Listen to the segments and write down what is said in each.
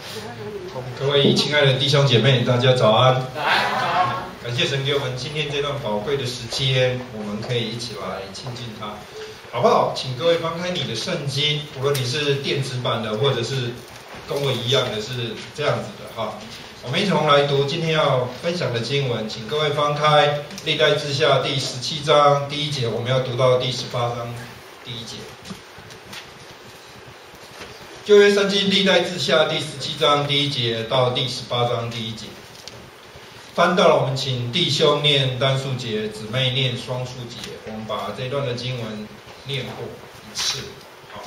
各位亲爱的弟兄姐妹，大家早安。感谢神给我们今天这段宝贵的时间，我们可以一起来亲近他，好不好？请各位翻开你的圣经，无论你是电子版的，或者是跟我一样的是这样子的哈。我们一同来读今天要分享的经文，请各位翻开历代志下第17章第1节，我们要读到第18章第1节。旧约圣经历代志下第17章第1节到第18章第1节。翻到了，我们请弟兄念单数节，姊妹念双数节。我们把这段的经文念过一次。好，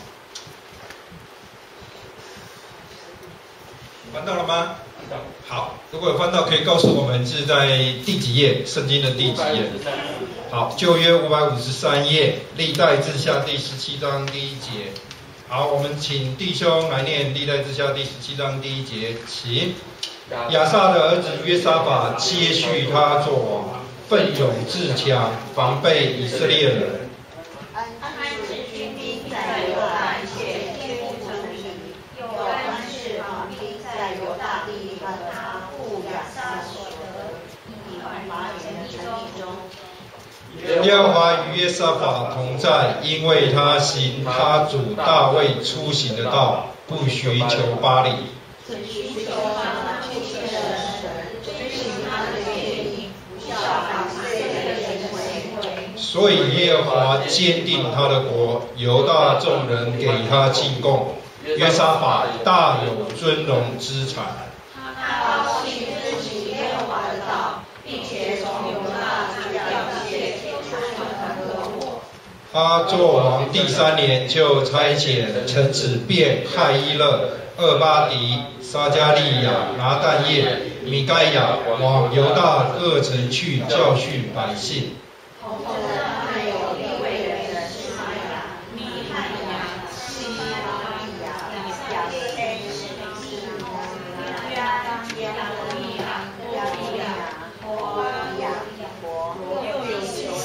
翻到了吗？好，如果有翻到，可以告诉我们是在第几页？圣经的第几页？好，旧约553页，历代志下第17章第1节。好，我们请弟兄来念历代志下第17章第1节，请。亚撒的儿子约沙法接续他做王，奋勇自强，防备以色列人。 安置军兵在犹大一切坚固城里，又安置防兵在犹大地和他父亚撒所得以法莲的城邑中。 耶和华与约沙法同在，因为他行他主大卫出行的道，不寻求巴力。 只寻求他出现的神，遵行他的诫命，效法以色列的行为。 所以耶和华坚定他的国，犹大众人给他进贡，约沙法大有尊荣之产。 他高兴遵行耶和华的道，并且从犹大除掉一切出城的恶果。 他做王第3年，就差遣臣子便害伊勒、厄巴迪、撒迦利亚、拿但业、米该亚往犹大各城去教训百姓。 同着他们有利未人示玛雅、米汉雅、西巴利亚、亚非、约当、耶和利亚、亚利亚、摩亚、伯、又有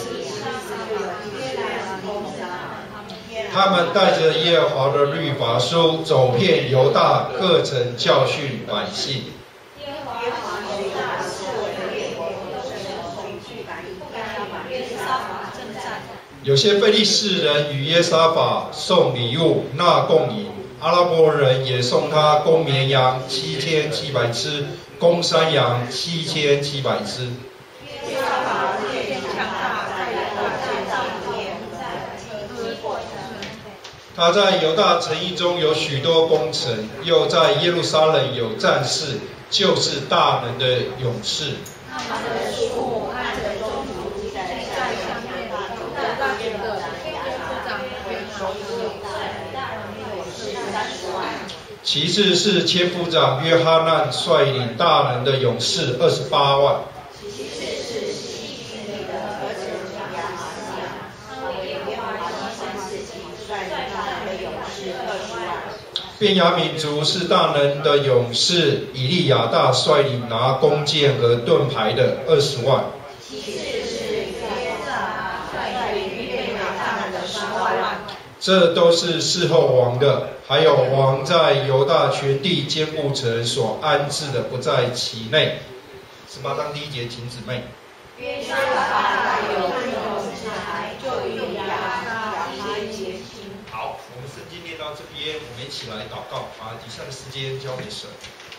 他们带着耶和华的律法书，走遍犹大各城教训百姓。 耶和华是大智慧的列国的神，恐惧百姓，约沙法征战。 有些非利士人与约沙法送礼物纳贡银，阿拉伯人也送他公绵羊7700只，公山羊7700只。 约沙法烈强大，在犹大建造殿，在过程。 他在犹大城邑中有许多功臣，又在耶路撒冷有战士，就是大能的勇士。 他们的数目按着宗族在相面大军的部长为首有大人有士30万。 其次是千夫长约哈难率领大能的勇士28万。 其次是希律的儿子亚西亚，他为耶和华的事情率领大能的勇士20万。 便雅悯族是大能的勇士以利亚大率领拿弓箭和盾牌的20万。 其次是约撒率领便雅大的10万。 这都是事后王的，还有王在犹大全地坚固城所安置的不在其内。18章第1节，请姊妹。 约沙法有尊荣之才，就与亚撒结亲。 好，我们圣经念到这边，我们一起来祷告，把以下的时间交给神。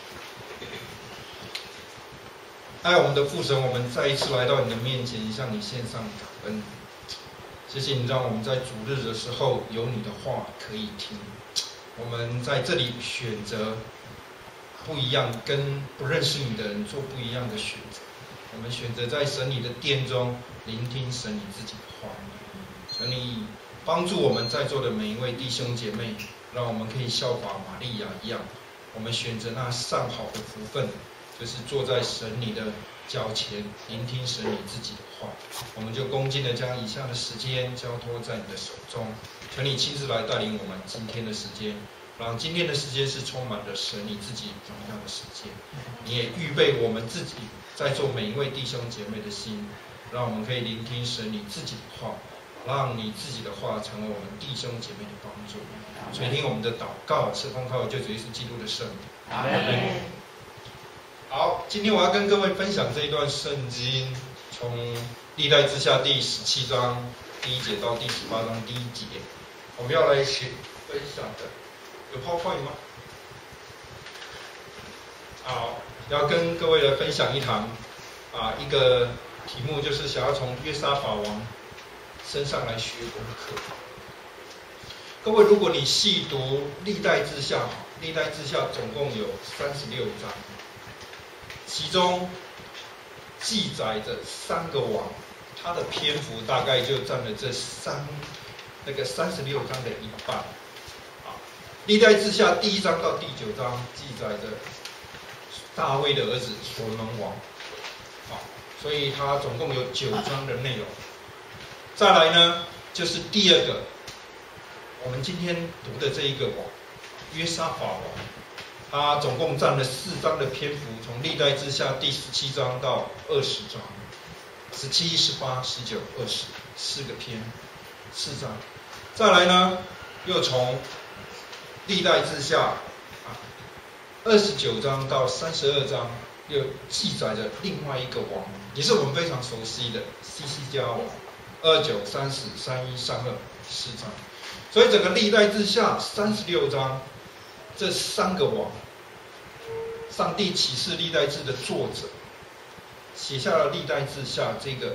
爱我们的父神，我们再一次来到你的面前，向你献上感恩。谢谢你让我们在主日的时候有你的话可以听。我们在这里选择不一样，跟不认识你的人做不一样的选择。我们选择在神你的殿中聆听神你自己的话。求你帮助我们在座的每一位弟兄姐妹，让我们可以效法玛利亚一样，我们选择那上好的福分，就是坐在神你的脚前，聆听神你自己的话。我们就恭敬的将以下的时间交托在你的手中，求你亲自来带领我们今天的时间，让今天的时间是充满了神你自己荣耀的时间。你也预备我们自己在座每一位弟兄姐妹的心，让我们可以聆听神你自己的话， 让你自己的话成为我们弟兄姐妹的帮助。垂听我们的祷告，是奉靠救主耶稣基督的圣名。 阿门。 好，今天我要跟各位分享这一段圣经，从历代志下第17章第1节到第18章第1节，我们要来分享的，有PowerPoint吗？好，要跟各位来分享一堂一个题目，就是想要从约沙法王身上来学功课。各位，如果你细读历代志下，历代志下总共有36章，其中记载着3个王，它的篇幅大概就占了这36章的一半。历代志下第1章到第9章记载着大卫的儿子所罗门王，所以它总共有9章的内容。再来呢，就是第二个，我们今天读的这一个王约沙法王，他总共占了4章的篇幅，从历代志下第17章到20章，17、18、19、20，4个篇，4章。再来呢，又从历代志下29章到32章，又记载着另外一个王，也是我们非常熟悉的西西家王，29、30、31、32，4章。所以整个历代志下36章，这3个王，上帝启示历代志的作者写下了历代志下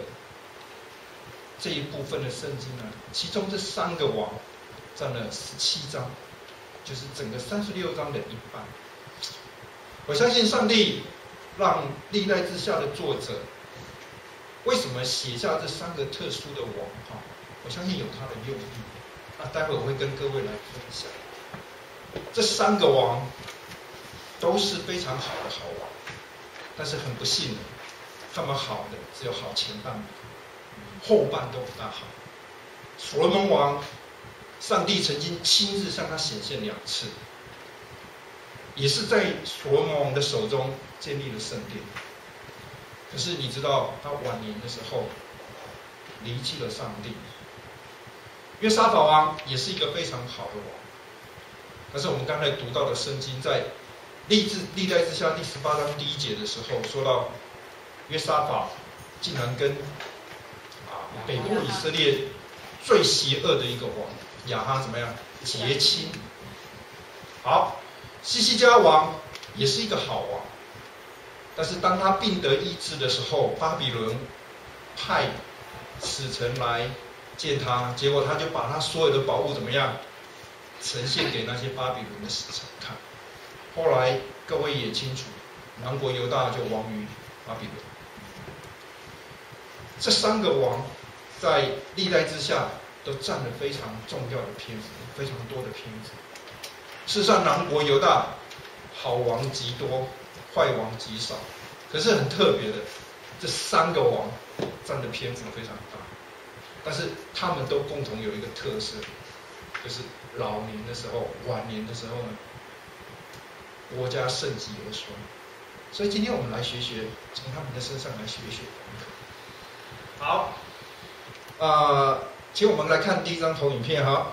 这一部分的圣经呢，其中这3个王占了17章，就是整个36章的一半。我相信上帝让历代志下的作者为什么写下这3个特殊的王，我相信有他的用意。那待会我会跟各位来分享。这3个王都是非常好的好王，但是很不幸的，他们好的只有好前半部，后半都不大好。所罗门王，上帝曾经亲自向他显现2次，也是在所罗门王的手中建立了圣殿。可是你知道，他晚年的时候离弃了上帝。约沙法王也是一个非常好的王，但是我们刚才读到的圣经，在历代志下第18章第1节的时候，说到约沙法竟然跟北国以色列最邪恶的一个王亚哈怎么样结亲。好，西西家王也是一个好王，但是当他病得医治的时候，巴比伦派使臣来见他，结果他就把他所有的宝物怎么样呈现给那些巴比伦的使臣看。后来各位也清楚，南国犹大就亡于巴比伦。这3个王在历代志下都占了非常重要的篇幅，非常多的篇幅。事实上，南国犹大好王极多，坏王极少。可是很特别的，这3个王占的篇幅非常大，但是他们都共同有一个特色，就是老年的时候、晚年的时候呢，国家盛极而衰。所以今天我们来学学，从他们的身上来学学。好，请我们来看第1张投影片哈，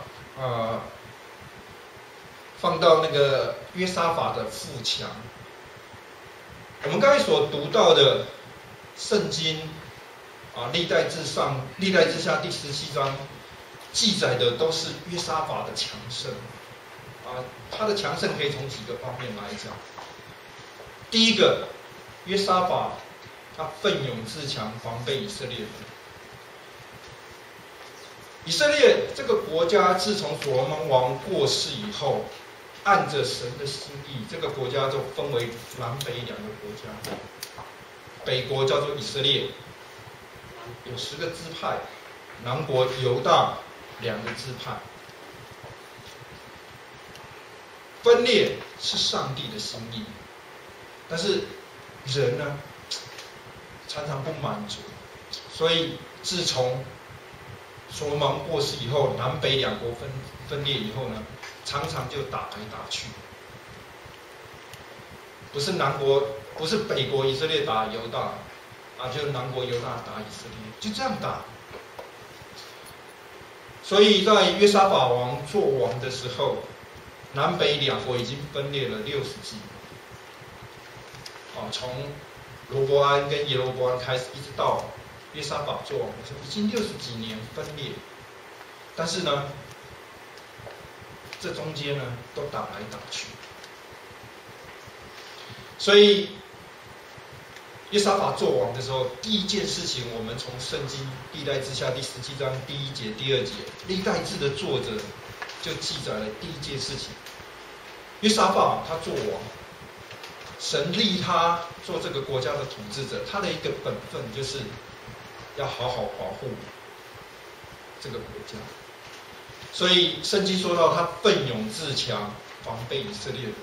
放到那个约沙法的腹墙。我们刚才所读到的圣经历代志下第17章记载的都是约沙法的强盛他的强盛可以从几个方面来讲。第一个，约沙法他奋勇自强，防备以色列人。以色列这个国家自从所罗门王过世以后，按着神的心意，这个国家就分为南北2个国家。北国叫做以色列，有10个支派；南国犹大2个支派。分裂是上帝的心意，但是人呢，常常不满足，所以自从所罗门过世以后，南北2国分裂以后呢，常常就打来打去，不是北国以色列打犹大，就是南国犹大打以色列，就这样打。 所以在约沙法王做王的时候，南北两国已经分裂了60几年。从罗伯安跟耶罗伯安开始，一直到约沙法做王的时候，已经60几年分裂。但是呢，这中间呢都打来打去。所以约沙法做王的时候，第一件事情，我们从圣经历代志下第17章第1节、第2节，历代志的作者就记载了第一件事情：约沙法他做王，神立他做这个国家的统治者，他的一个本分就是要好好保护这个国家。所以圣经说到他奋勇自强，防备以色列人。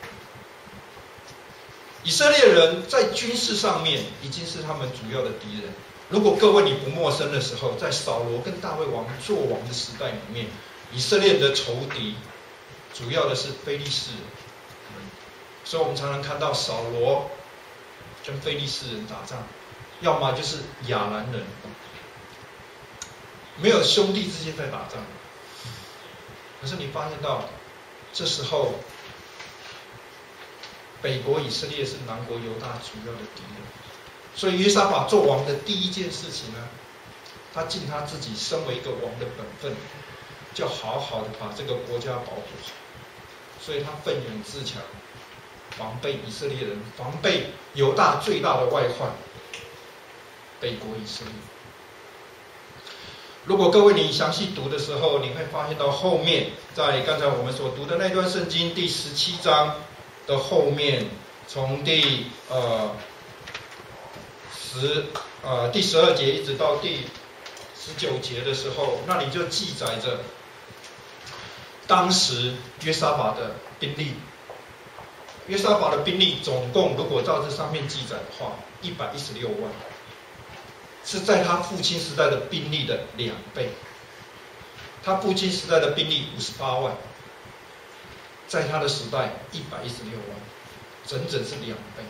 以色列人在军事上面已经是他们主要的敌人。如果各位你不陌生的时候，在扫罗跟大卫王做王的时代里面，以色列的仇敌主要的是非利士人。所以我们常常看到扫罗跟非利士人打仗，要么就是亚兰人，没有兄弟之间在打仗。可是你发现到这时候，北国以色列是南国犹大主要的敌人，所以约沙法做王的第一件事情呢，他尽他自己身为一个王的本分，就好好的把这个国家保护好。所以他奋勇自强，防备以色列人，防备犹大最大的外患北国以色列。如果各位你详细读的时候，你会发现到后面，在刚才我们所读的那段圣经第17章的后面，从第12节一直到第19节的时候，那里就记载着当时约沙法的兵力。约沙法的兵力总共，如果照这上面记载的话，116万，是在他父亲时代的兵力的2倍。他父亲时代的兵力58万，在他的时代116万，整整是2倍。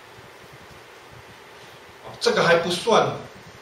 这个还不算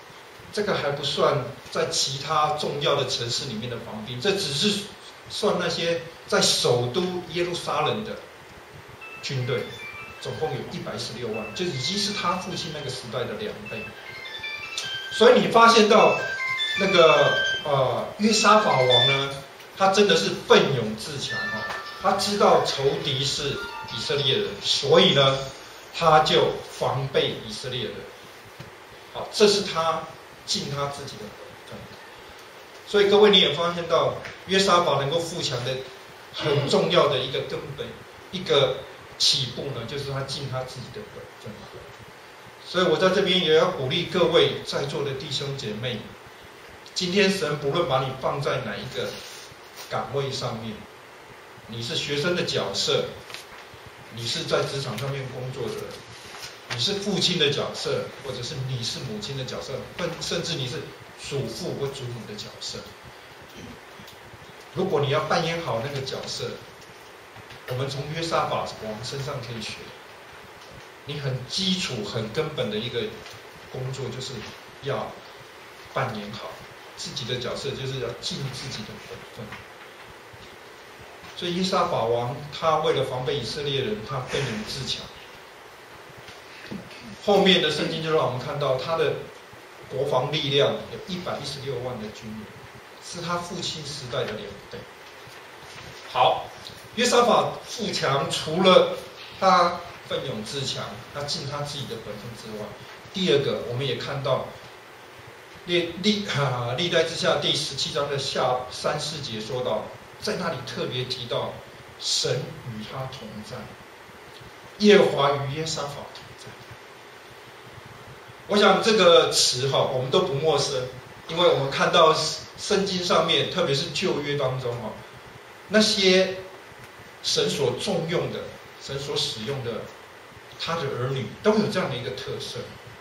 在其他重要的城市里面的防兵，这只是算那些在首都耶路撒冷的军队，总共有116万，就已经是他父亲那个时代的2倍。所以你发现到那个约沙法王呢，他真的是奋勇自强他知道仇敌是以色列人，所以呢，他就防备以色列人。好，这是他尽他自己的本分。所以各位你也发现到约沙法能够富强的很重要的一个根本一个起步呢，就是他尽他自己的本分。所以我在这边也要鼓励各位在座的弟兄姐妹，今天神不论把你放在哪一个岗位上面，你是学生的角色，你是在职场上面工作的人，你是父亲的角色，或者是你是母亲的角色，甚至你是祖父或祖母的角色。如果你要扮演好那个角色，我们从约沙法王身上可以学，你很基础、很根本的一个工作，就是要扮演好自己的角色，就是要尽自己的本分。所以约沙法王他为了防备以色列人，他奋勇自强。后面的圣经就让我们看到他的国防力量有116万的军人，是他父亲时代的2倍。好，约沙法富强，除了他奋勇自强，他尽他自己的本分之外，第二个我们也看到历代志下第17章的下3、4节说到，在那里特别提到神与他同在，耶和华与约沙法同在。我想这个词我们都不陌生，因为我们看到圣经上面，特别是旧约当中那些神所重用的、神所使用的他的儿女，都有这样的一个特色。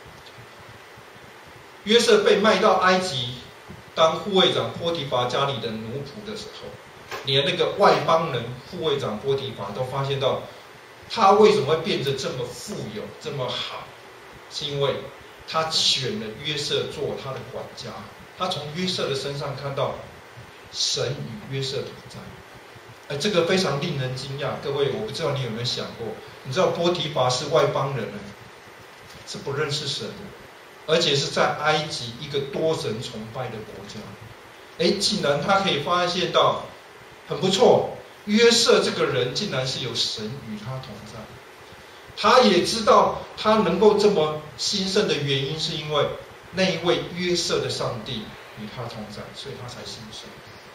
约瑟被卖到埃及当护卫长波提乏家里的奴仆的时候，连那个外邦人护卫长波提乏都发现到他为什么会变得这么富有、这么好，是因为他选了约瑟做他的管家。他从约瑟的身上看到神与约瑟同在。这个非常令人惊讶。各位，我不知道你有没有想过，你知道波提乏是外邦人呢，是不认识神的，而且是在埃及一个多神崇拜的国家。竟然他可以发现到，很不错，约瑟这个人竟然是有神与他同在。他也知道他能够这么兴盛的原因，是因为那一位约瑟的上帝与他同在，所以他才兴盛。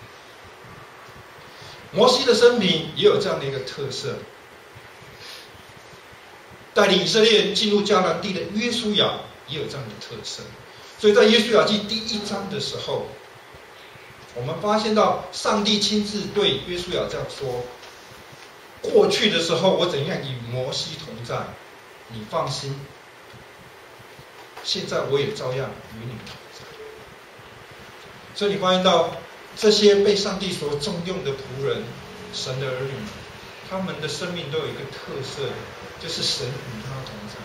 摩西的生平也有这样的一个特色，带领以色列人进入迦南地的约书亚也有这样的特色。所以在约书亚记第1章的时候，我们发现到上帝亲自对约书亚这样说：过去的时候我怎样与摩西同在，你放心，现在我也照样与你同在。所以你发现到这些被上帝所重用的仆人，神的儿女，他们的生命都有一个特色，就是神与他同在。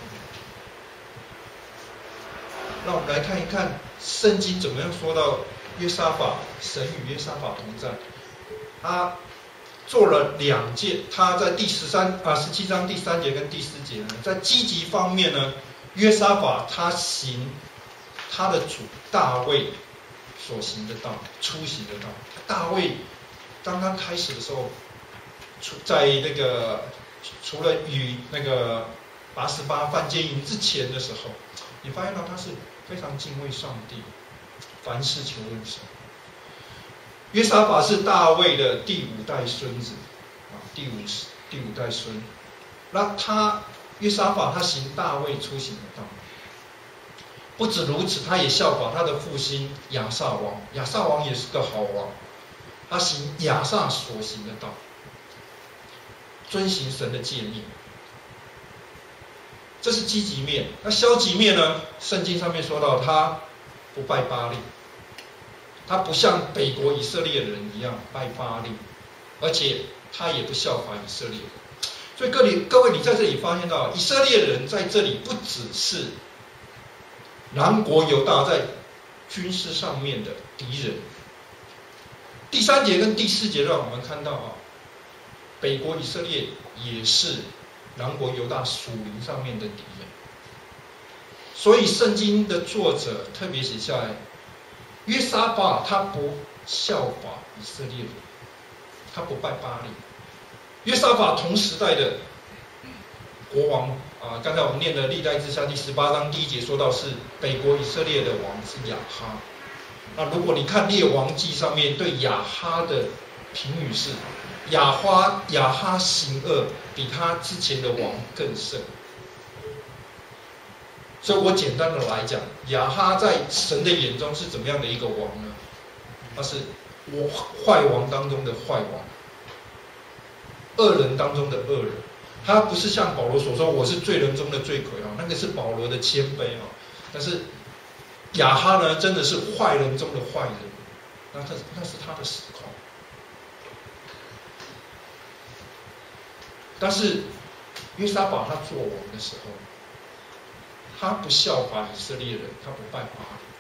让我们来看一看圣经怎么样说到约沙法，神与约沙法同在。他做了2件，他在17章第3节跟第4节呢，在积极方面呢，约沙法他行他的主大卫所行的道，出行的道。大卫刚刚开始的时候，在那个除了与那个拔示巴犯奸淫之前的时候，你发现到他是非常敬畏上帝，凡事求问神。约沙法是大卫的第5代孙子，第五代孙。那约沙法他行大卫出行的道。不止如此，他也效法他的父亲亚撒王。亚撒王也是个好王，他行亚撒所行的道，遵行神的诫命。这是积极面。那消极面呢？圣经上面说到，他不拜巴力，他不像北国以色列人一样拜巴力，而且他也不效法以色列人。所以各位，你在这里发现到，以色列人在这里不只是南国犹大在军事上面的敌人。第3节跟第4节让我们看到北国以色列也是南国犹大属灵上面的敌人。所以圣经的作者特别写下来，约沙法他不效法以色列人，他不拜巴力。约沙法同时代的国王刚才我们念的历代志下第18章第1节说到，是北国以色列的王是亚哈。那如果你看列王记上面对亚哈的评语是，亚哈行恶比他之前的王更甚。所以我简单的来讲，亚哈在神的眼中是怎么样的一个王呢？他是坏王当中的坏王，恶人当中的恶人。他不是像保罗所说，我是罪人中的罪魁那个是保罗的谦卑但是亚哈呢，真的是坏人中的坏人，那是他的实况。但是约沙法他做王的时候，他不效法以色列人，他不拜巴力。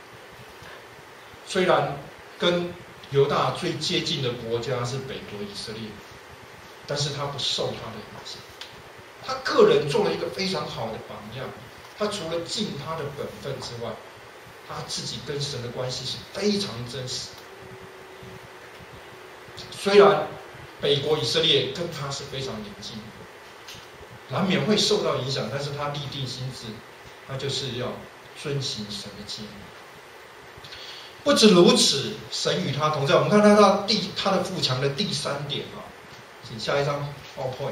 虽然跟犹大最接近的国家是北国以色列，但是他不受他的影响。他个人做了一个非常好的榜样。他除了尽他的本分之外，他自己跟神的关系是非常真实的。虽然北国以色列跟他是非常邻近的，难免会受到影响，但是他立定心志，他就是要遵行神的诫命。不止如此，神与他同在。我们看到他的富强的第3点请下一张 PowerPoint。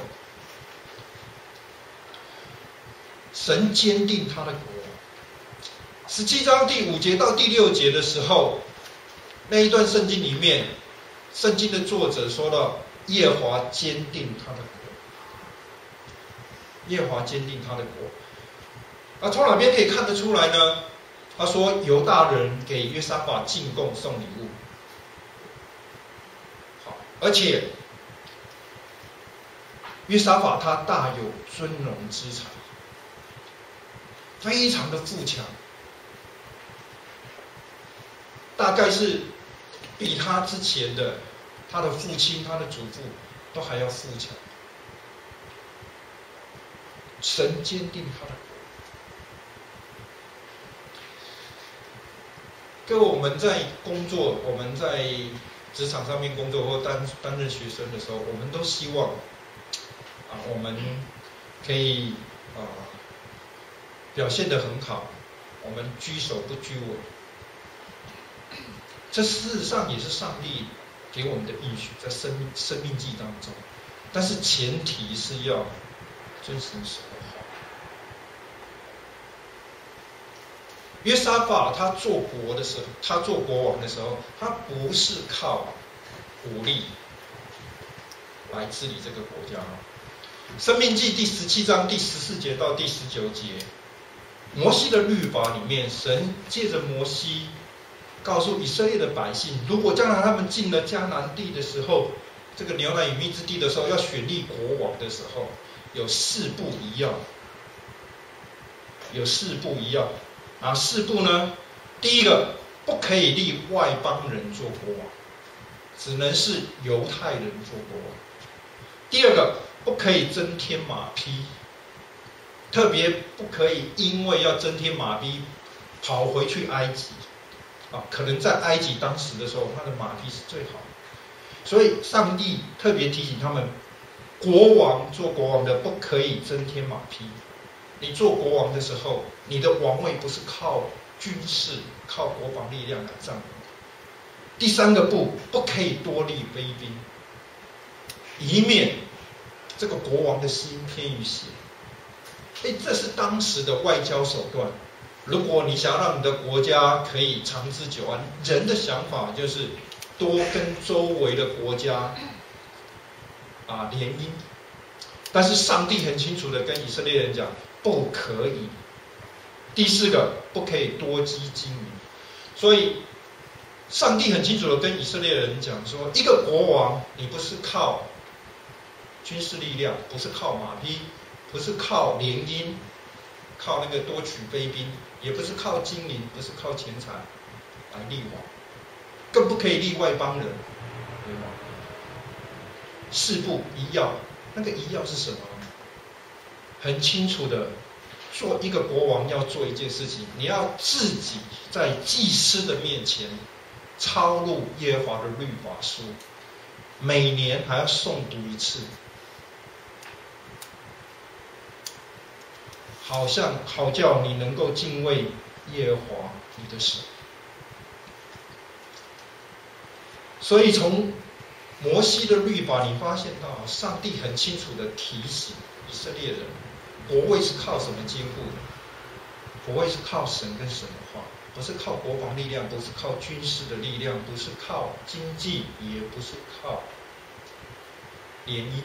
神坚定他的国。17章第5节到第6节的时候，那一段圣经里面，圣经的作者说到耶和华坚定他的国。耶和华坚定他的国。从哪边可以看得出来呢？他说犹大人给约沙法进贡送礼物。好，而且约沙法他大有尊荣之才，非常的富强，大概是比他之前的他的父亲、他的祖父都还要富强。神坚定他的国。各位，我们在工作，我们在职场上面工作或担任学生的时候，我们都希望我们可以表现得很好，我们居首不居尾。这事实上也是上帝给我们的应许，在生命记当中。但是前提是要遵行神的话。约沙法他做国的时候，他做国王的时候，他不是靠武力来治理这个国家。申命记第17章第14节到第19节，摩西的律法里面，神借着摩西告诉以色列的百姓，如果将来他们进了迦南地的时候，这个牛奶与蜜之地的时候，要选立国王的时候，有4不一样，有4不一样。4不呢？第一个，不可以立外邦人做国王，只能是犹太人做国王。第二个，不可以增添马匹，特别不可以因为要增添马匹，跑回去埃及。可能在埃及当时的时候，他的马匹是最好的，所以上帝特别提醒他们，做国王的不可以增添马匹。你做国王的时候，你的王位不是靠军事、靠国防力量来站稳。第3个不可以多立卑兵，以免这个国王的心偏于邪。这是当时的外交手段。如果你想要让你的国家可以长治久安，人的想法就是多跟周围的国家联姻。但是上帝很清楚的跟以色列人讲，不可以。第4个，不可以多积精民。所以上帝很清楚的跟以色列人讲说，一个国王，你不是靠军事力量，不是靠马匹，不是靠联姻，靠那个多取卑兵，也不是靠金银，不是靠钱财来立王，更不可以立外邦人为王。4不一要，那个一要是什么？很清楚的，做一个国王要做一件事情，你要自己在祭司的面前抄录耶和华的律法书，每年还要诵读一次，好叫你能够敬畏耶和华你的神。所以从摩西的律法，你发现到上帝很清楚的提醒以色列人，国位是靠什么坚固的？国位是靠神跟神的话，不是靠国防力量，不是靠军事的力量，不是靠经济，也不是靠联姻，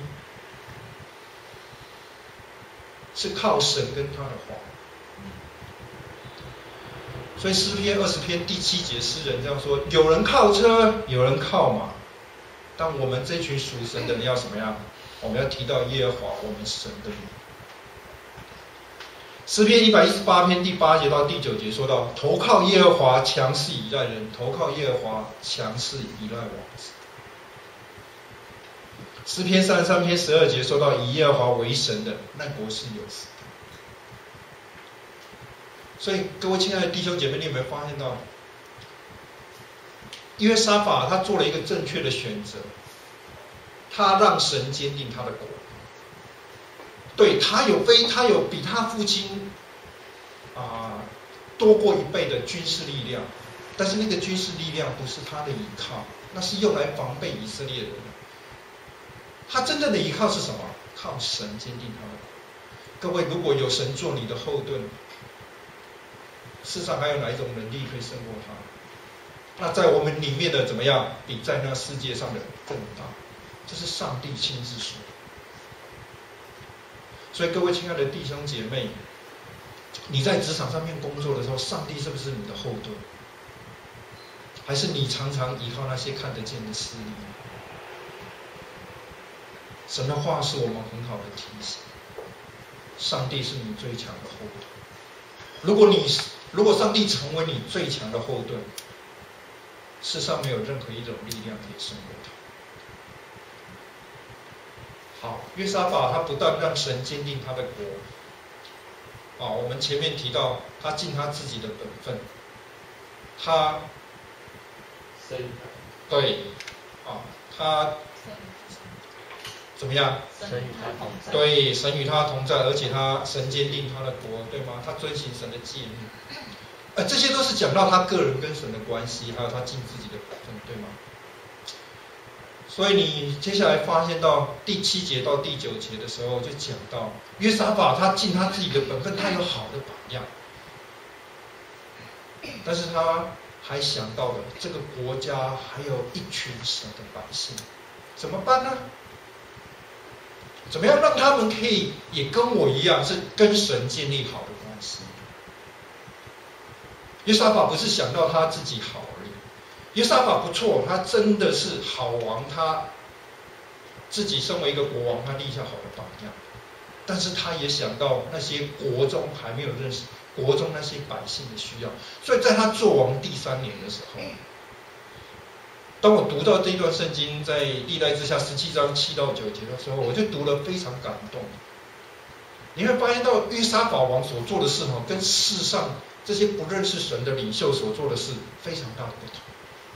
是靠神跟他的话。所以诗篇20篇第7节，诗人这样说：有人靠车，有人靠马，但我们这群属神的人要什么样？我们要提到耶和华我们神的名。诗篇118篇第8节到第9节说到：投靠耶和华，强势倚赖人；投靠耶和华，强势倚赖王子。诗篇33篇12节说到：以耶和华为神的，那国是有福的。所以各位亲爱的弟兄姐妹，你有没有发现到，约沙法他做了一个正确的选择，他让神坚定他的国。对，他有比他父亲多过1倍的军事力量，但是那个军事力量不是他的依靠，那是用来防备以色列人的。他真正的依靠是什么？靠神坚定他的国。各位，如果有神做你的后盾，世上还有哪一种能力可以胜过他？那在我们里面的怎么样，比在那世界上的更大？这是上帝亲自说。所以各位亲爱的弟兄姐妹，你在职场上面工作的时候，上帝是不是你的后盾？还是你常常依靠那些看得见的势力？神的话是我们很好的提醒，上帝是你最强的后盾。如果上帝成为你最强的后盾， 世上没有任何一种力量可以胜过他。好，约沙法他不但让神坚定他的国，我们前面提到他尽他自己的本分，他对，他怎么样？ 神与他同在。 对，神与他同在，而且神坚定他的国，对吗？他遵行神的诫命。这些都是讲到他个人跟神的关系，还有他尽自己的本分，对吗？所以你接下来发现到第7节到第9节的时候，就讲到约沙法他尽他自己的本分，他有好的榜样，但是他还想到了这个国家还有一群神的百姓，怎么办呢？怎么样让他们可以也跟我一样，是跟神建立好的关系？约沙法不是想到他自己好而已，约沙法不错，他真的是好王，他自己身为一个国王，他立下好的榜样。但是他也想到那些国中还没有认识国中那些百姓的需要，所以在他做王第3年的时候，当我读到这一段圣经，在历代志下17章7到9节的时候，我就读了非常感动。你会发现到约沙法王所做的事跟世上这些不认识神的领袖所做的事非常大的不同。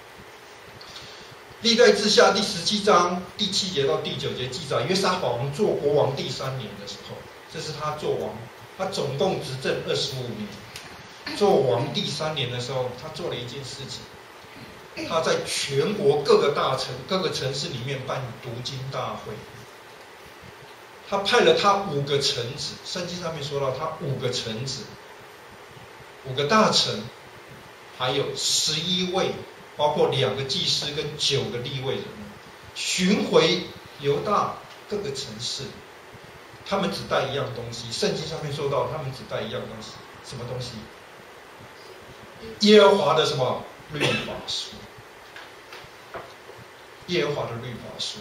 历代志下第17章第7节到第9节记载，约沙法王做国王第3年的时候，这是他做王，他总共执政25年。做王第3年的时候，他做了一件事情，他在全国各个城市里面办读经大会。他派了他5个臣子，圣经上面说到他5个臣子，5个大臣，还有11位，包括2个祭司跟9个利未人，巡回犹大各个城市。他们只带一样东西，圣经上面说到他们只带一样东西，什么东西？耶和华的什么律法书？耶和华的律法书。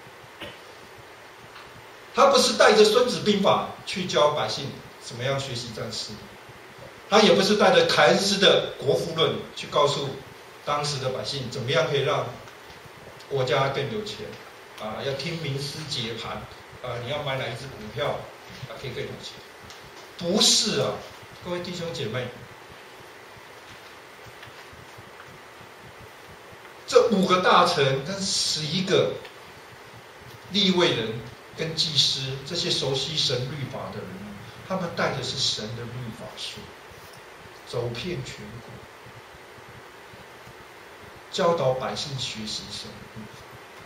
他不是带着孙子兵法去教百姓怎么样学习战事，他也不是带着凯恩斯的国富论去告诉当时的百姓怎么样可以让国家更有钱，要听民思节盘，你要买哪一只股票，可以更有钱。不是啊，各位弟兄姐妹，这5个大臣跟11个利未人跟祭司，这些熟悉神律法的人，他们带的是神的律法书，走遍全国，教导百姓学习神的律法。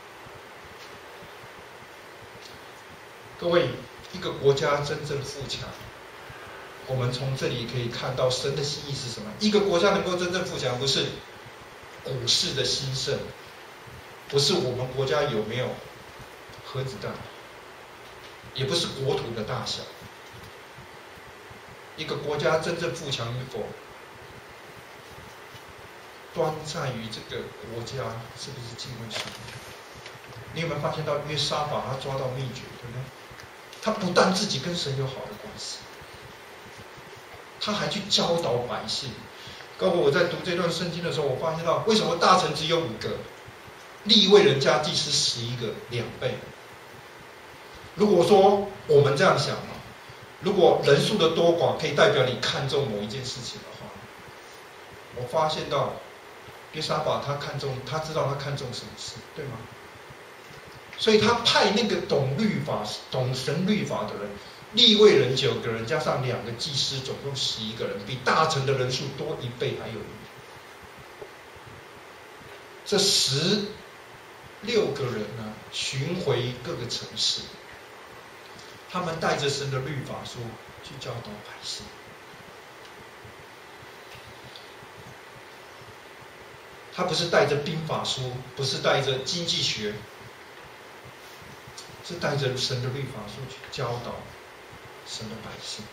各位，一个国家真正富强，我们从这里可以看到神的心意是什么？一个国家能够真正富强，不是股市的兴盛，不是我们国家有没有核子弹，也不是国土的大小。一个国家真正富强与否，端在于这个国家是不是敬畏神。你有没有发现到约沙法他抓到秘诀，对不对？他不但自己跟神有好的关系，他还去教导百姓。各位，我在读这段圣经的时候，我发现到为什么大臣只有5个，利未人加祭司11个，2倍。如果说我们这样想，如果人数的多寡可以代表你看重某一件事情的话，我发现到约沙法他知道他看重什么事，对吗？所以他派那个懂神律法的人，利未人9个人，加上2个祭司，总共11个人，比大臣的人数多1倍还有余。这16个人呢，巡回各个城市，他们带着神的律法书去教导百姓。他不是带着兵法书，不是带着经济学，是带着神的律法书去教导神的百姓。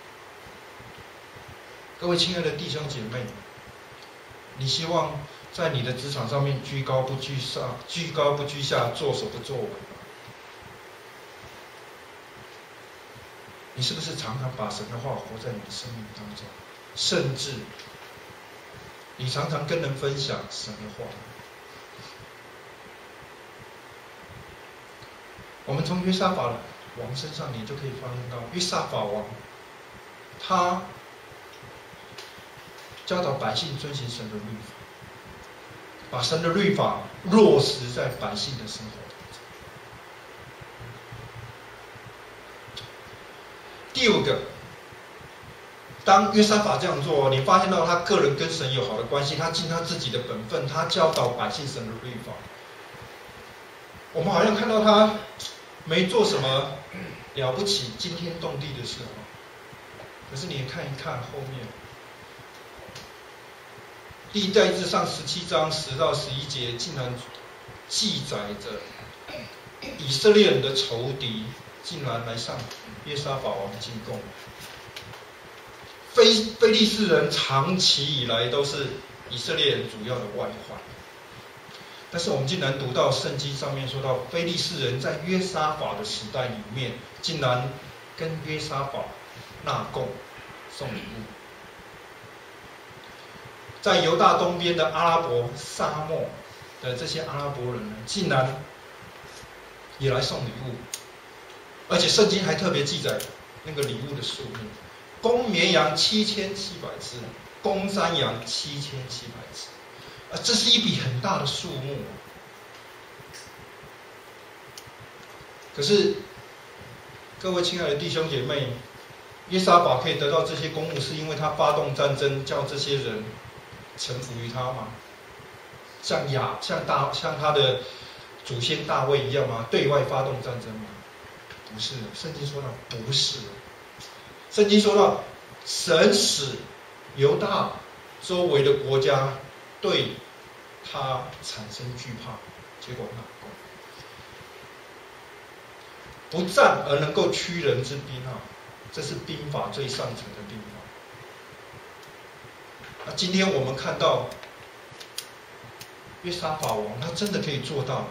各位亲爱的弟兄姐妹，你希望在你的职场上面居高不居下，作首不作尾吗？你是不是常常把神的话活在你的生命当中，甚至你常常跟人分享神的话。我们从约沙法王身上，你就可以发现到，约沙法王他教导百姓遵行神的律法，把神的律法落实在百姓的生活当中。第五个，当约沙法这样做，你发现到他个人跟神有好的关系，他尽他自己的本分，他教导百姓神的律法。我们好像看到他没做什么了不起、惊天动地的事，可是你看一看后面，历代志上17章10到11节，竟然记载着以色列人的仇敌竟然来向约沙法王进贡。非利士人长期以来都是以色列人主要的外患，但是我们竟然读到圣经上面说到，非利士人在约沙法的时代里面，竟然跟约沙法纳贡送礼物。在犹大东边的阿拉伯沙漠的这些阿拉伯人呢，竟然也来送礼物，而且圣经还特别记载那个礼物的数目：公绵羊7700只，公山羊7700只。这是一笔很大的数目。可是，各位亲爱的弟兄姐妹，约沙法可以得到这些公务，是因为他发动战争，叫这些人臣服于他吗？像他的祖先大卫一样吗？对外发动战争吗？不是，圣经说到不是。圣经说到，神使犹大周围的国家对他产生惧怕，结果纳贡。不战而能够屈人之兵啊，这是兵法最上层的兵法。那今天我们看到约沙法王，他真的可以做到。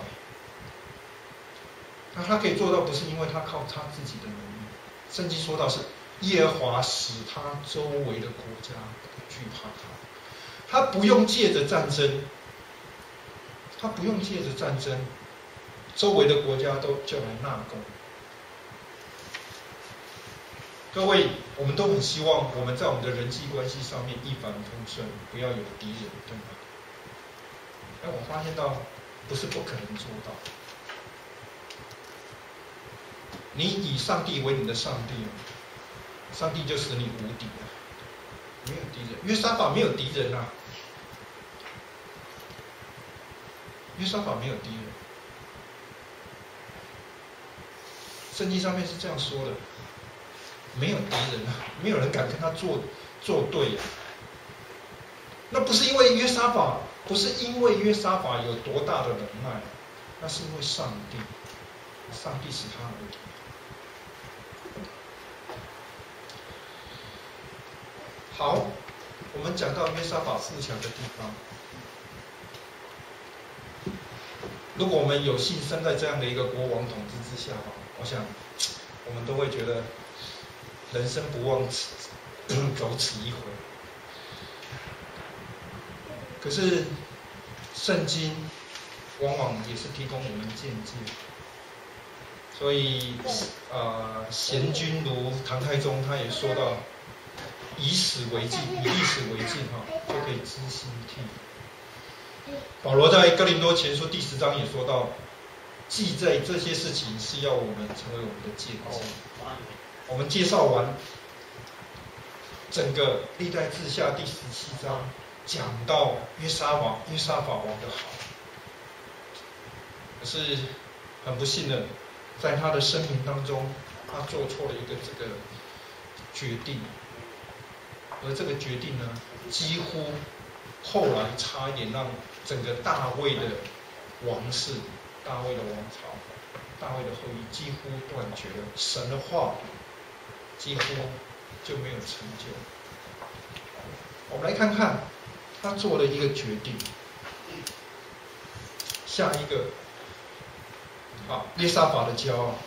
那他可以做到，不是因为他靠他自己的能力。圣经说到是耶和华使他周围的国家惧怕他，他不用借着战争，周围的国家就来纳贡。各位，我们都很希望我们在我们的人际关系上面一帆风顺，不要有敌人，对吗？但我发现到不是不可能做到。你以上帝为你的上帝，上帝就使你无敌了，没有敌人。约沙法没有敌人啊，约沙法没有敌人。圣经上面是这样说的，没有敌人啊，没有人敢跟他作对啊。那不是因为约沙法有多大的能耐，那是因为上帝使他无敌。好，我们讲到约沙法富强的地方。如果我们有幸生在这样的一个国王统治之下，我想我们都会觉得人生不枉走此一回。可是圣经往往也是提供我们见解，所以贤君如唐太宗他也说到，以史为镜，以历史为镜，就可以知兴替。保罗在哥林多前书第10章也说到，记载这些事情是要我们成为我们的见证。我们介绍完整个历代志下第17章，讲到约沙法王的好，可是很不幸的，在他的生命当中，他做错了一个这个决定，而这个决定呢，几乎后来差一点让整个大卫的王室、大卫的王朝、大卫的后裔几乎断绝了，神的话几乎就没有成就。我们来看看他做了一个决定。下一个，约沙法的骄傲。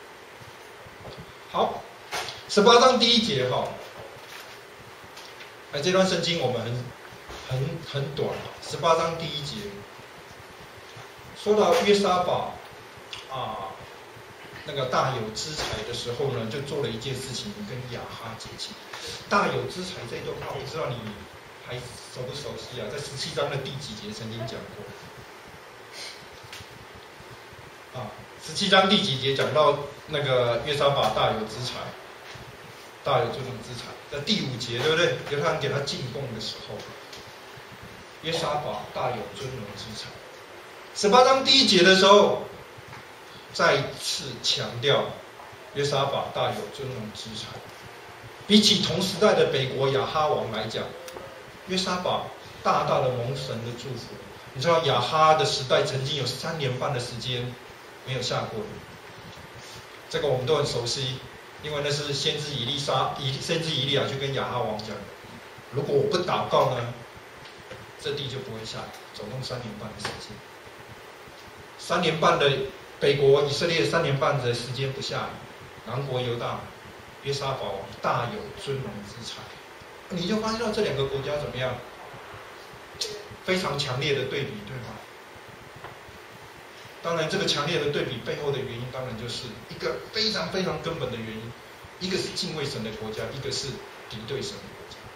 好，18章第1节这段圣经我们很短，18章第1节，说到约沙法那个大有资财的时候呢，就做了一件事情，跟亚哈结亲。大有资财这段话，不知道你还熟不熟悉啊？在17章的第几节曾经讲过。17章第几节讲到那个约沙法大有资财，大有尊荣资财。在第5节，对不对？犹太人给他进贡的时候，约沙法大有尊荣资财。18章第1节的时候，再次强调约沙法大有尊荣资财。比起同时代的北国亚哈王来讲，约沙法大大的蒙神的祝福。你知道亚哈的时代曾经有3年半的时间没有下过雨，这个我们都很熟悉，因为那是先知以利亚去跟亚哈王讲的，如果我不祷告呢，这地就不会下雨。总共3年半的时间，3年半的北国以色列3年半的时间不下雨，南国犹大约沙法王大有尊荣之财，你就发现到这2个国家怎么样？非常强烈的对比，对吗？当然，这个强烈的对比背后的原因，当然就是一个非常非常根本的原因，一个是敬畏神的国家，一个是敌对神的国家。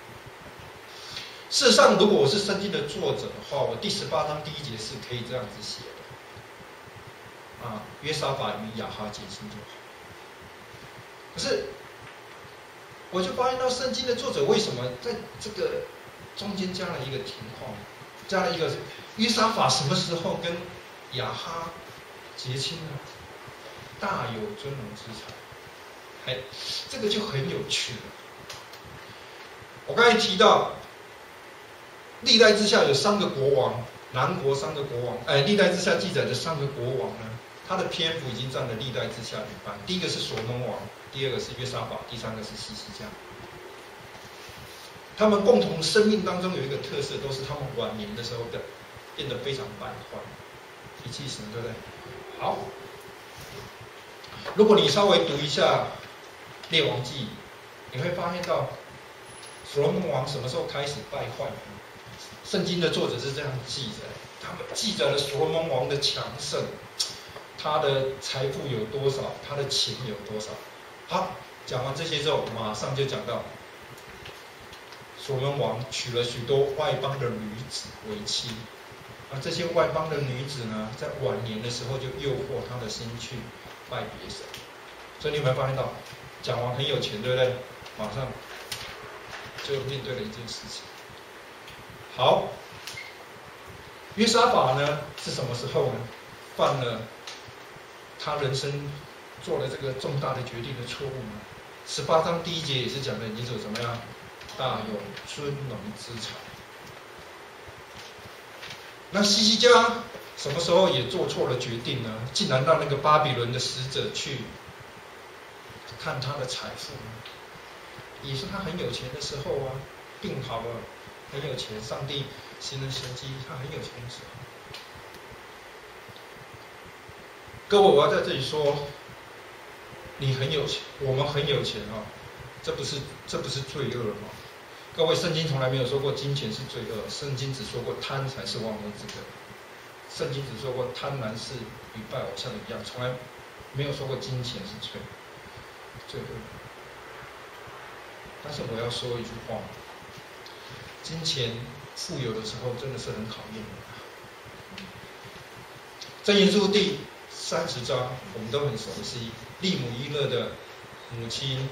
事实上，如果我是圣经的作者的话，我第18章第1节是可以这样子写的：约沙法与亚哈结亲就好。可是，我就发现到圣经的作者为什么在这个中间加了一个情况，加了一个约沙法什么时候跟亚哈结亲呢？大有尊荣之财，这个就很有趣了。我刚才提到，历代之下有3个国王，南国3个国王，历代之下记载的3个国王呢，他的篇幅已经占了历代之下一半。第一个是所罗门王，第2个是约沙法，第3个是希西家。他们共同生命当中有一个特色，都是他们晚年的时候变得非常败坏，脾气神，对不对？好，如果你稍微读一下《列王纪》，你会发现到所罗门王什么时候开始败坏？圣经的作者是这样记载，他们记载了所罗门王的强盛，他的财富有多少，他的钱有多少。好，讲完这些之后，马上就讲到所罗门王娶了许多外邦的女子为妻，这些外邦的女子呢，在晚年的时候就诱惑他的心去拜别神。所以你有没有发现到，讲完很有钱，对不对？马上就面对了一件事情。好，约沙法呢是什么时候呢？犯了他人生做了这个重大的决定的错误呢？18章第1节也是讲的，你走怎么样？大有尊荣之财。那希西家什么时候也做错了决定呢？竟然让那个巴比伦的使者去看他的财富呢？也是他很有钱的时候啊，病好了，很有钱，上帝行了神迹，他很有钱的时候。各位，我要在这里说，你很有钱，我们很有钱啊，这不是罪恶吗？各位，圣经从来没有说过金钱是罪恶，圣经只说过贪才是万恶之根。圣经只说过贪婪是与拜偶像一样，从来没有说过金钱是罪恶。但是我要说一句话，金钱富有的时候真的是很考验人。箴言书第30章我们都很熟悉，利姆伊勒的母亲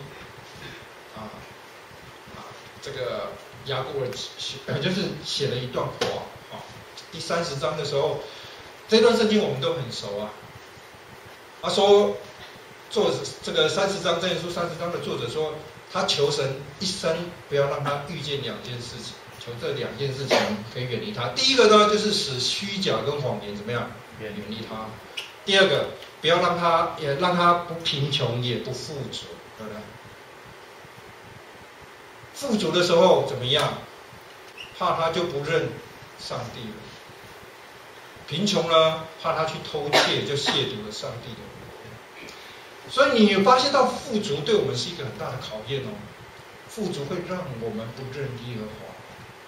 这个雅各尔就是写了一段话第30章的时候，这段圣经我们都很熟啊。他说，这个30章箴言书30章的作者说，他求神一生不要让他遇见2件事情，求这2件事情可以远离他。第一个呢，就是使虚假跟谎言怎么样远离他；第二个，不要让他不贫穷也不富足，对不对？富足的时候怎么样？怕他就不认上帝了。贫穷呢，怕他去偷窃，就亵渎了上帝的名。所以你发现到富足对我们是一个很大的考验哦。 富足会让我们不认耶和华。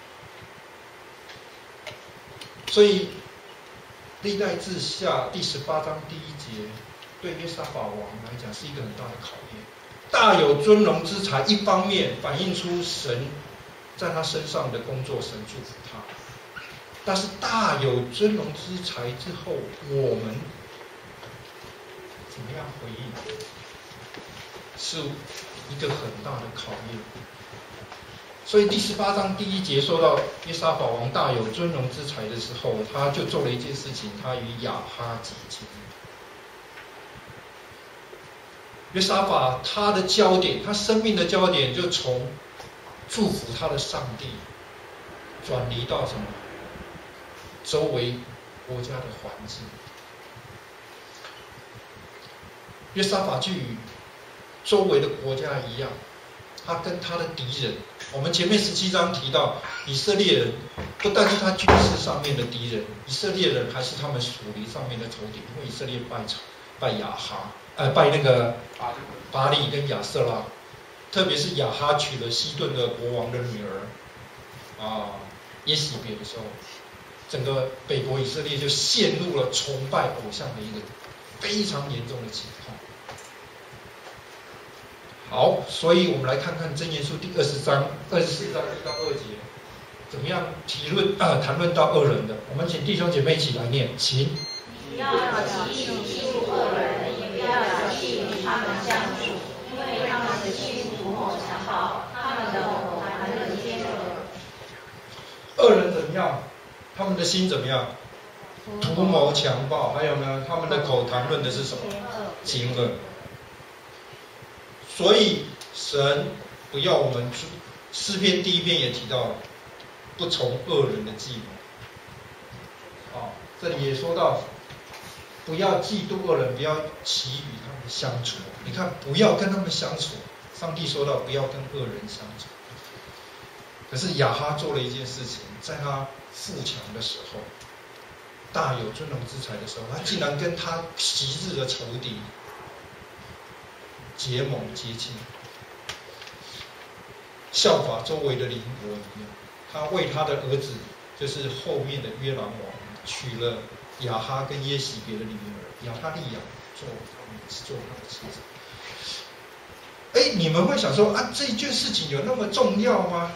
所以历代志下第18章第1节，对约沙法王来讲是一个很大的考验。大有尊荣之才，一方面反映出神在他身上的工作，神祝福他。但是大有尊荣之才之后，我们怎么样回应，是一个很大的考验。所以第18章第1节说到约沙法王大有尊荣之才的时候，他就做了一件事情，他与亚哈结亲。约沙法他的焦点，他生命的焦点就从祝福他的上帝，转移到什么？周围国家的环境。约沙法就与周围的国家一样，他跟他的敌人，我们前面17章提到，以色列人不但是他军事上面的敌人，以色列人还是他们属灵上面的仇敌，因为以色列拜亚哈，拜那个巴利跟亚瑟拉，特别是亚哈娶了西顿的国王的女儿耶洗别的时候，整个北国以色列就陷入了崇拜偶像的一个非常严重的情况。好，所以我们来看看箴言书第24章1到2节，怎么样谈论到恶人的。我们请弟兄姐妹一起来念，请。 你要极力记住恶人，也不要小气与他们相处，因为他们的心图谋强暴，他们的口谈论奸恶。 恶人怎么样？他们的心怎么样？图谋强暴，还有呢，他们的口谈论的是什么？奸恶。所以神不要我们诗篇第1篇也提到了，不从恶人的计谋。这里也说到，不要嫉妒恶人，不要起与他们相处。你看，不要跟他们相处。上帝说到，不要跟恶人相处。可是亚哈做了一件事情，在他富强的时候，大有尊荣之才的时候，他竟然跟他昔日的仇敌结盟结亲，效法周围的邻国一样。他为他的儿子，就是后面的约兰王，娶了亚哈跟耶洗别的女儿亚他利亚做他的妻子。你们会想说这件事情有那么重要吗？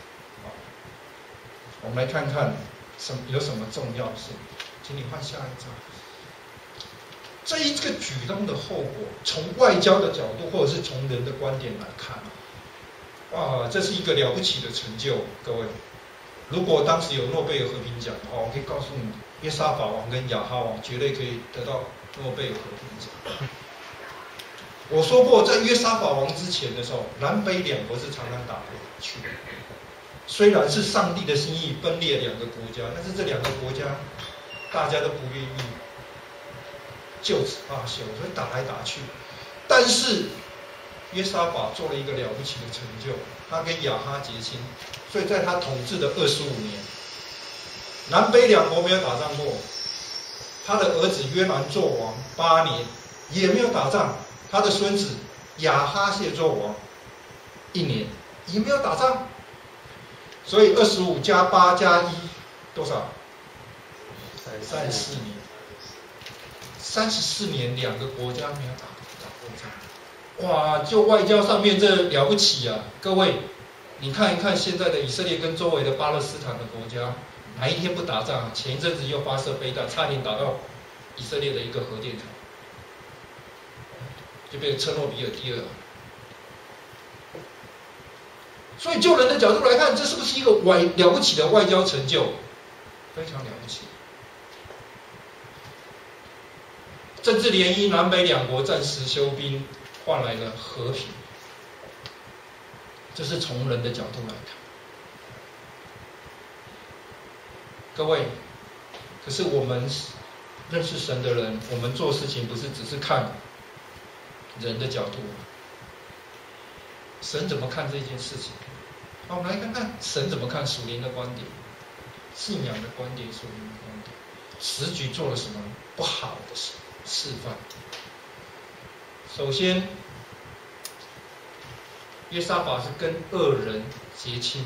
我们来看看有什么重要性。请你换下一张。这一个举动的后果，从外交的角度，或者是从人的观点来看，这是一个了不起的成就。各位，如果当时有诺贝尔和平奖的话，我可以告诉你，约沙法王跟亚哈王绝对可以得到诺贝尔和平奖。我说过，在约沙法王之前的时候，南北两国是常常打来打去的。虽然是上帝的心意分裂两个国家，但是这两个国家大家都不愿意就此罢休，所以打来打去。但是约沙法做了一个了不起的成就，他跟亚哈结亲，所以在他统治的25年，南北两国没有打仗过。他的儿子约兰做王8年，也没有打仗。他的孙子亚哈谢做王1年，也没有打仗。所以25加8加1多少？34年。34年两个国家没有打过仗。哇，就外交上面这了不起啊！各位，你看一看现在的以色列跟周围的巴勒斯坦的国家，哪一天不打仗？前一阵子又发射飞弹，差点打到以色列的一个核电厂，就变成车诺比尔第2。所以就人的角度来看，这是不是一个了不起的外交成就？非常了不起。政治联姻，南北两国暂时休兵，换来了和平。这是从人的角度来看。各位，可是我们认识神的人，我们做事情不是只是看人的角度。神怎么看这件事情？好，我们来看看神怎么看属灵的观点、信仰的观点、属灵的观点。时局做了什么不好的示范？首先， 约沙法是跟恶人结亲。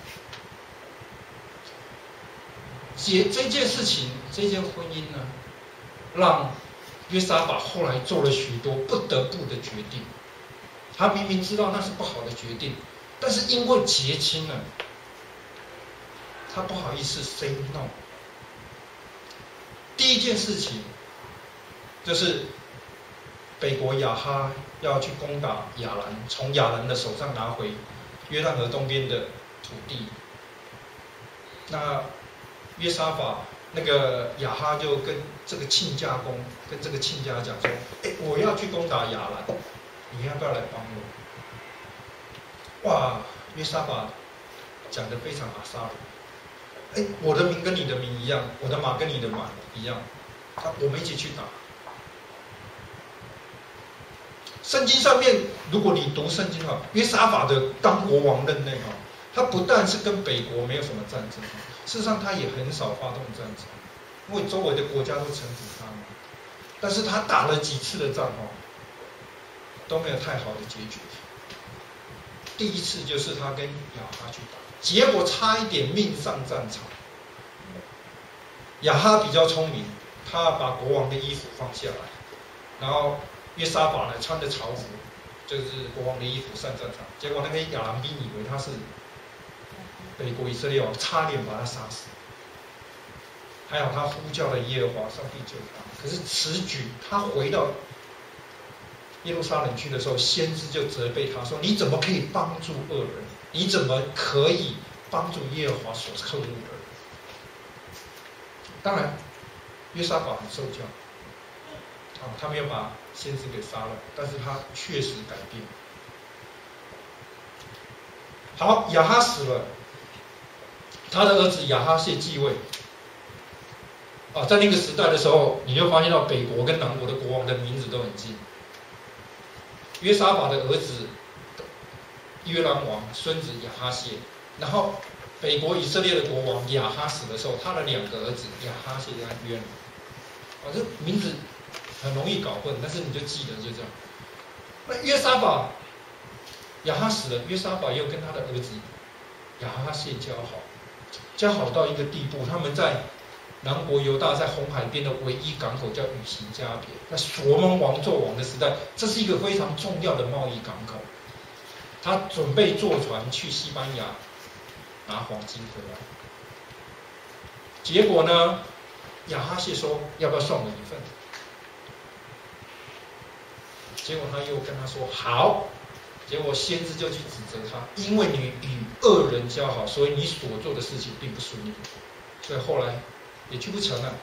这件事情，这件婚姻呢，让约沙法后来做了许多不得不的决定。他明明知道那是不好的决定，但是因为结亲了，他不好意思 say no。第一件事情就是北国亚哈要去攻打亚兰，从亚兰的手上拿回约旦河东边的土地。那约沙法那个亚哈就跟这个亲家公跟这个亲家讲说：“我要去攻打亚兰，你要不要来帮我？”哇，约沙法讲得非常阿萨鲁。我的名跟你的名一样，我的马跟你的马一样，我们一起去打。圣经上面，如果你读圣经的话，约沙法的当国王任内他不但是跟北国没有什么战争，事实上他也很少发动战争，因为周围的国家都臣服他嘛。但是他打了几次的仗都没有太好的结局。第一次就是他跟亚哈去打，结果差一点命丧战场。亚哈比较聪明，他把国王的衣服放下来，然后约沙法呢穿着朝服，就是国王的衣服上战场。结果那个亚兰兵以为他是北国以色列王，差点把他杀死。还好他呼叫了耶和华，上帝救他。可是此举他回到耶路撒冷去的时候，先知就责备他说：“你怎么可以帮助恶人？你怎么可以帮助耶和华所恨恶的人？”当然，约沙法很受教，他没有把先知给杀了，但是他确实改变。好，亚哈死了，他的儿子亚哈谢继位。在那个时代的时候，你就发现到北国跟南国的国王的名字都很近。约沙法的儿子约兰王，孙子亚哈谢，然后北国以色列的国王亚哈死的时候，他的两个儿子亚哈谢跟约兰。这名字很容易搞混，但是你就记得就这样。那约沙法亚哈死了，约沙法又跟他的儿子亚哈谢交好到一个地步，他们在南国犹大在红海边的唯一港口叫与行加别。在所罗门王做王的时代，这是一个非常重要的贸易港口。他准备坐船去西班牙拿黄金回来。结果呢，亚哈谢说要不要送我一份？结果他又跟他说好。结果先知就去指责他，因为你与恶人交好，所以你所做的事情并不顺利，所以后来也去不成了。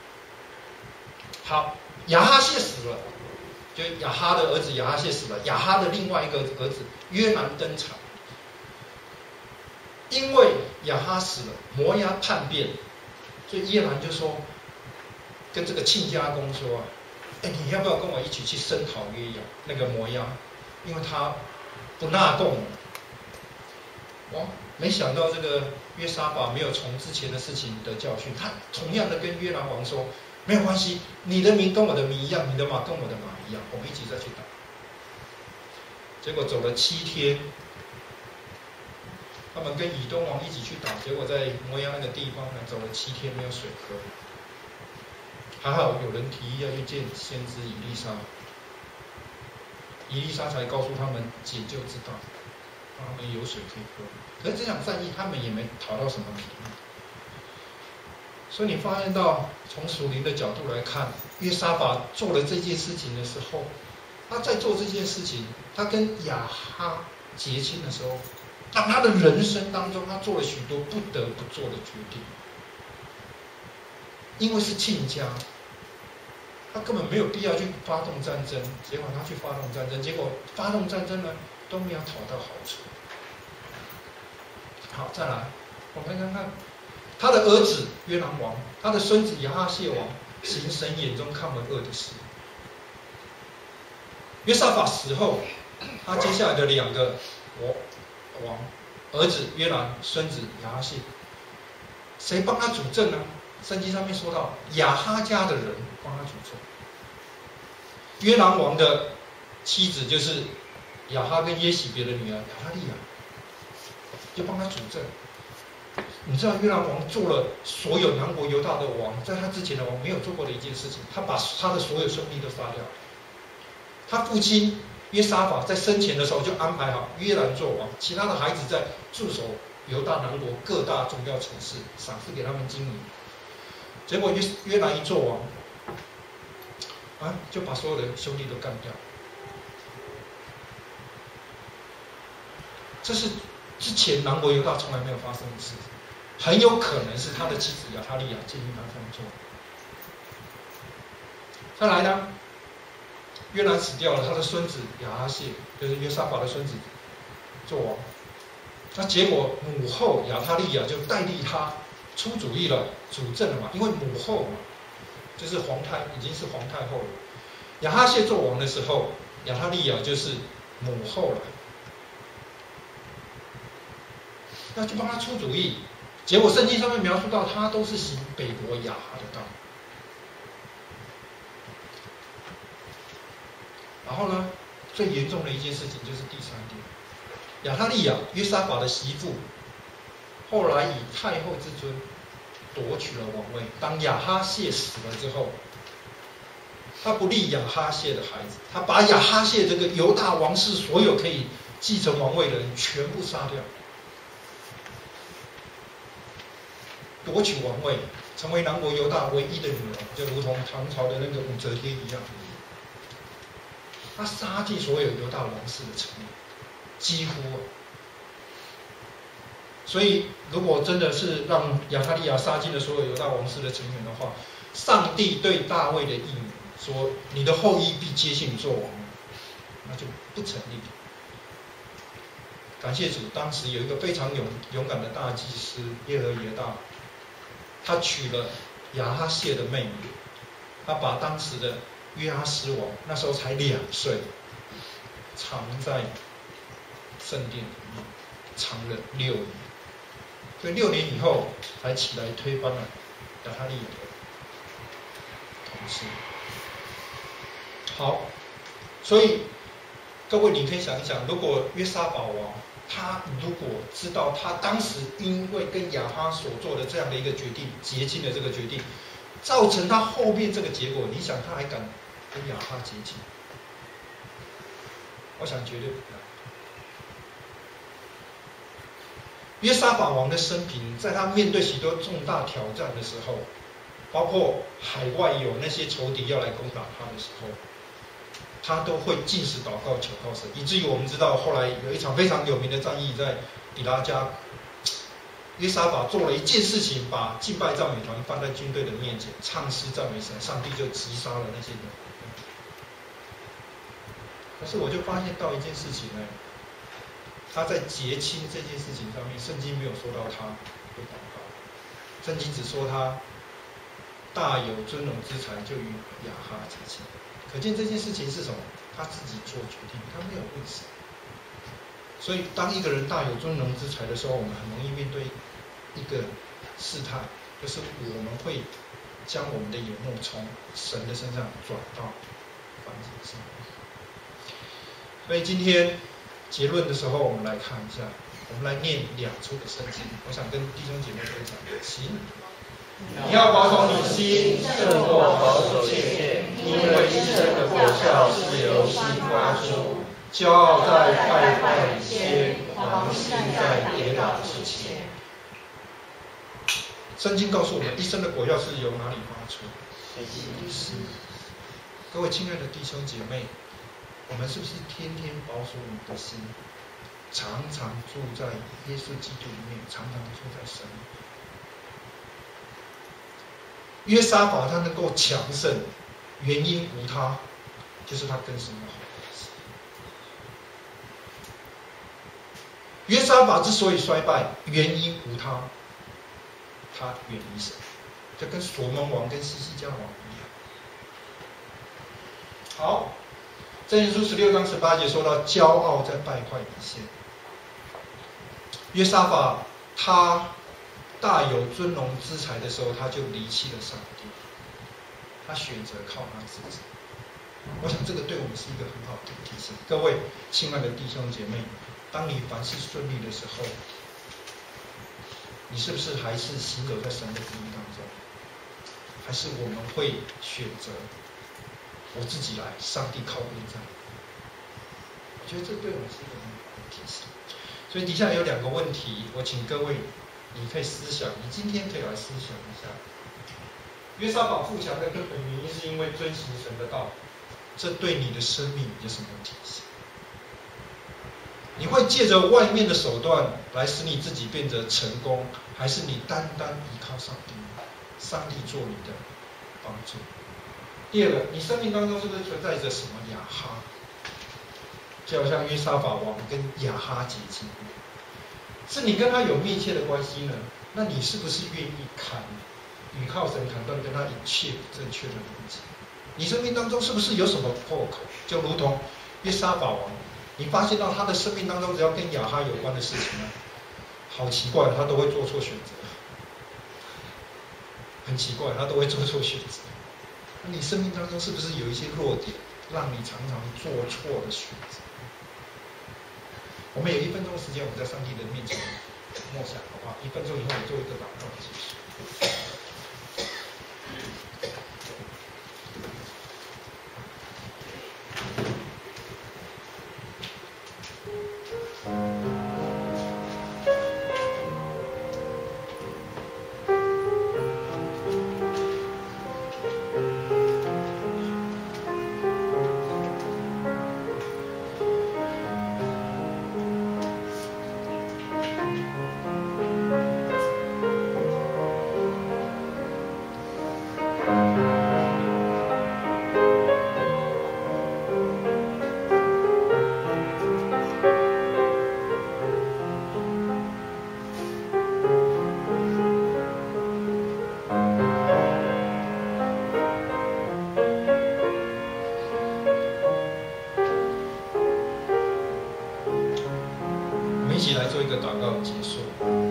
好，亚哈谢死了，就亚哈的儿子亚哈谢死了，亚哈的另外一个儿子约兰登场。因为亚哈死了，摩押叛变，所以耶兰就说，跟这个亲家公说你要不要跟我一起去声讨约押那个摩押？因为他不纳贡了。没想到这个约沙法没有从之前的事情得教训，他同样的跟约兰王说，没有关系，你的名跟我的名一样，你的马跟我的马一样，我们一起再去打。结果走了7天，他们跟以东王一起去打，结果在摩押那个地方呢，走了7天没有水喝。还好有人提议要去见先知以利沙，以利沙才告诉他们解救之道，让他们有水可以喝。可是这场战役他们也没讨到什么便宜。所以你发现到，从属灵的角度来看，约沙法做了这件事情的时候，他在做这件事情，他跟亚哈结亲的时候，当他的人生当中，他做了许多不得不做的决定。因为是亲家，他根本没有必要去发动战争，结果他去发动战争，结果发动战争呢都没有讨到好处。好，再来，我们看看他的儿子约兰王，他的孙子亚哈谢王，行神眼中看为恶的事。约沙法死后，他接下来的2个王，儿子约兰，孙子亚哈谢，谁帮他主政呢？圣经上面说到，亚哈家的人帮他主政。约兰王的妻子就是亚哈跟耶洗别的女儿亚他利亚，就帮他主政。你知道约兰王做了所有南国犹大的王，在他之前的王没有做过的一件事情，他把他的所有兄弟都杀掉。他父亲约沙法在生前的时候就安排好约兰做王，其他的孩子在驻守犹大南国各大重要城市，赏赐给他们经营。结果约兰一做王，就把所有的兄弟都干掉。这是之前南国犹大从来没有发生的事，很有可能是他的妻子亚他利亚建议他这样做。再来呢，约兰死掉了，他的孙子亚哈谢就是约沙法的孙子做王。那结果母后亚他利亚就代替他出主意了，主政了嘛，因为母后嘛，就是皇太，已经是皇太后了。亚哈谢做王的时候，亚他利亚就是母后了。那就帮他出主意，结果圣经上面描述到他都是行北国亚哈的道。然后呢，最严重的一件事情就是第3点，亚他利亚约沙法的媳妇，后来以太后之尊夺取了王位。当亚哈谢死了之后，他不立亚哈谢的孩子，他把亚哈谢这个犹大王室所有可以继承王位的人全部杀掉。夺取王位，成为南国犹大唯一的女儿，就如同唐朝的那个武则天一样。他杀尽所有犹大王室的成员，几乎。所以，如果真的是让亚他利亚杀尽了所有犹大王室的成员的话，上帝对大卫的应允说：“你的后裔必接续你做王”，那就不成立。感谢主，当时有一个非常勇敢的大祭司耶和耶大。他娶了亚哈谢的妹妹，他把当时的约阿斯王那时候才2岁，藏在圣殿里面，藏了6年。所以6年以后才起来推翻了亚他利亚的统治。好，所以各位你可以想一想，如果约沙法王他如果知道他当时因为跟亚哈所做的这样的一个决定，结亲的这个决定，造成他后面这个结果，你想他还敢跟亚哈结亲？我想绝对不敢。约沙法王的生平，在他面对许多重大挑战的时候，包括海外有那些仇敌要来攻打他的时候，他都会禁食祷告求靠神，以至于我们知道后来有一场非常有名的战役在比拉加，约沙法做了一件事情，把敬拜赞美团放在军队的面前，唱诗赞美神，上帝就击杀了那些人。可是我就发现到一件事情呢，他在结亲这件事情上面，圣经没有说到他会祷告，圣经只说他大有尊荣之才，就与亚哈结亲。可见这件事情是什么？他自己做决定，他没有问神。所以，当一个人大有尊荣之才的时候，我们很容易面对一个试探，就是我们会将我们的眼目从神的身上转到凡人身上。所以今天结论的时候，我们来看一下，我们来念2处的圣经。我想跟弟兄姐妹分享，行。你要保守你心，胜过保守一切，因为一生的果效是由心发出。骄傲在败坏以先，狂心在跌倒之前。圣经告诉我们，一生的果效是由哪里发出？心。各位亲爱的弟兄姐妹，我们是不是天天保守你的心，常常住在耶稣基督里面，常常住在神里面？约沙法他能够强盛，原因无他，就是他跟神有好关系。约沙法之所以衰败，原因无他，他远离神，就跟所罗门王跟西西家王一样。好，箴言书16章18节说到，骄傲在败坏以先。约沙法他大有尊荣之才的时候，他就离弃了上帝，他选择靠他自己。 我想这个对我们是一个很好的提醒。各位亲爱的弟兄姐妹，当你凡事顺利的时候，你是不是还是行走在神的旨意当中？还是我们会选择我自己来，上帝靠边站？我觉得这对我们是一个很好的提醒。所以底下有2个问题，我请各位你可以思想，你今天可以来思想一下。约撒法富强的根本原因是因为遵行神的道，这对你的生命有什么提醒？你会借着外面的手段来使你自己变得成功，还是你单单依靠上帝，上帝做你的帮助？第2个，你生命当中是不是存在着什么亚哈？就好像约撒法王跟亚哈结亲，是你跟他有密切的关系呢？那你是不是愿意倚靠神砍断跟他一切正确的连接？你生命当中是不是有什么破口？就如同约撒法王，你发现到他的生命当中只要跟亚哈有关的事情呢，好奇怪，他都会做错选择，很奇怪，他都会做错选择。那你生命当中是不是有一些弱点，让你常常做错的选择？我们有1分钟时间，我们在上帝的面前默想，好不好？1分钟以后，我做一个祷告结束。一起来做一个祷告结束。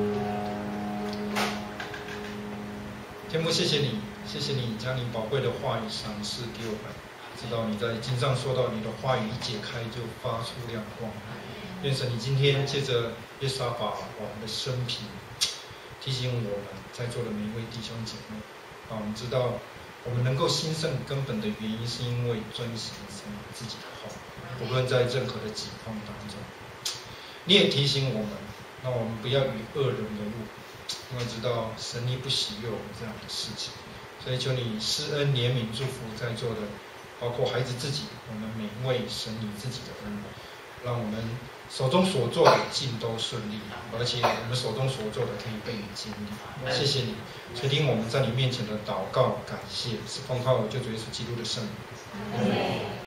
天父，谢谢你，谢谢你将你宝贵的话语赏赐给我们，知道你在经上说到你的话语一解开就发出亮光。愿神你今天借着约撒法王的生平，提醒我们在座的每一位弟兄姐妹，让我们知道我们能够兴盛根本的原因，是因为遵行神自己的话，无论在任何的境况当中。你也提醒我们，让我们不要与恶人为伍，因为知道神你不喜悦我们这样的事情。所以求你施恩怜悯祝福在座的，包括孩子自己，我们每一位神你自己的恩，让我们手中所做的尽都顺利，而且我们手中所做的可以被你经历。谢谢你垂听我们在你面前的祷告，感谢是奉靠我救主耶稣基督的圣名。